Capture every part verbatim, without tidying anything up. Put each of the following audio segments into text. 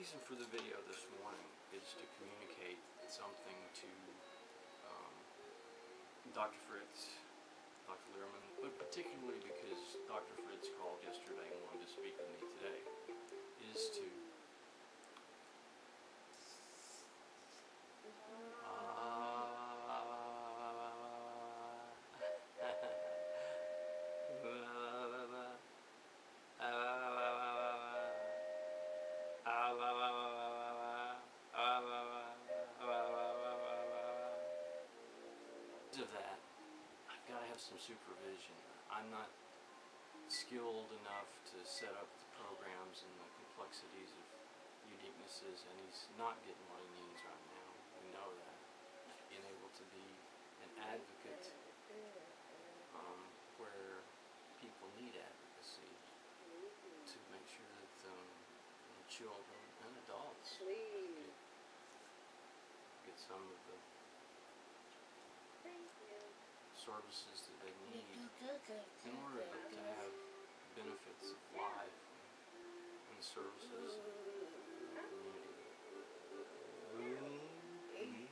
reason for the video this morning is to communicate something to um, Doctor Fritz, Doctor Lehrman, but particularly because Doctor Fritz called yesterday and wanted to speak with me today, is to of that, I've got to have some supervision. I'm not skilled enough to set up the programs and the complexities of uniquenesses, and he's not getting what he needs right now. We know that. Being able to be an advocate um, where people need advocacy to make sure that um, children and adults get, get some of the services that they need in order to have benefits of life and the services of the community.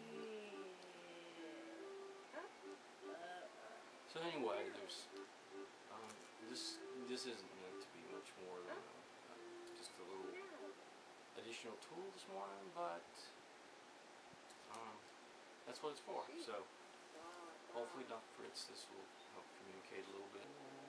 So anyway, there's um, this. This isn't meant to be much more than a, uh, just a little additional tool this morning, but um, that's what it's for. So hopefully, Doctor Fritz, this will help communicate a little bit.